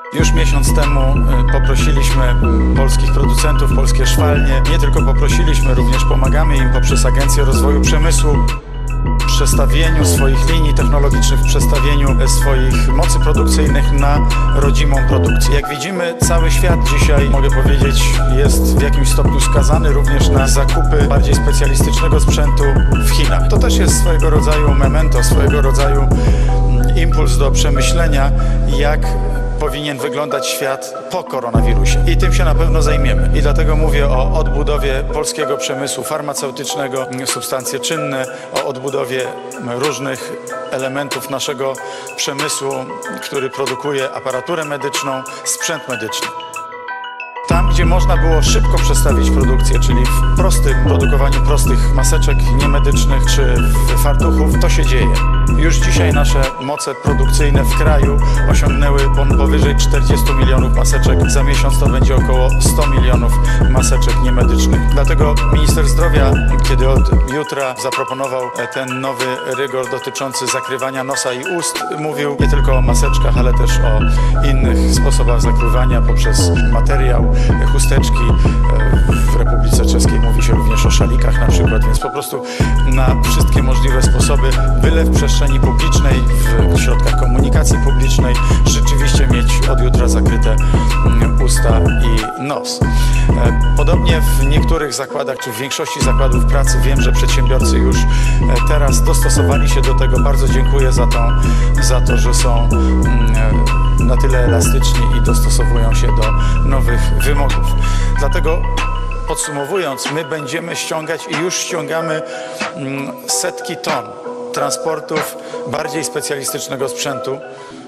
Już miesiąc temu poprosiliśmy polskich producentów, polskie szwalnie. Nie tylko poprosiliśmy, również pomagamy im poprzez Agencję Rozwoju Przemysłu w przestawieniu swoich linii technologicznych, w przestawieniu swoich mocy produkcyjnych na rodzimą produkcję. Jak widzimy, cały świat dzisiaj, mogę powiedzieć, jest w jakimś stopniu skazany również na zakupy bardziej specjalistycznego sprzętu w Chinach. To też jest swojego rodzaju memento, swojego rodzaju impuls do przemyślenia, jak powinien wyglądać świat po koronawirusie. I tym się na pewno zajmiemy. I dlatego mówię o odbudowie polskiego przemysłu farmaceutycznego, substancje czynne, o odbudowie różnych elementów naszego przemysłu, który produkuje aparaturę medyczną, sprzęt medyczny. Tam, gdzie można było szybko przestawić produkcję, czyli w prostym produkowaniu prostych maseczek niemedycznych czy fartuchów, to się dzieje. Już dzisiaj nasze moce produkcyjne w kraju osiągnęły powyżej 40 milionów maseczek. Za miesiąc to będzie około 100 milionów maseczek niemedycznych. Dlatego minister zdrowia, kiedy od jutra zaproponował ten nowy rygor dotyczący zakrywania nosa i ust, mówił nie tylko o maseczkach, ale też o innych sposobach zakrywania poprzez materiał, chusteczki. W Republice Czeskiej mówi się również o szalikach na przykład, więc po prostu na wszystkie możliwe sposoby, byle w przestrzeni publicznej, w środkach komunikacji publicznej rzeczywiście mieć od jutra zakryte usta i nos. Podobnie w niektórych zakładach, czy w większości zakładów pracy wiem, że przedsiębiorcy już teraz dostosowali się do tego. Bardzo dziękuję za to, że są na tyle elastyczni i dostosowują się do nowych wymogów. Dlatego podsumowując, my będziemy ściągać i już ściągamy setki ton transportów bardziej specjalistycznego sprzętu.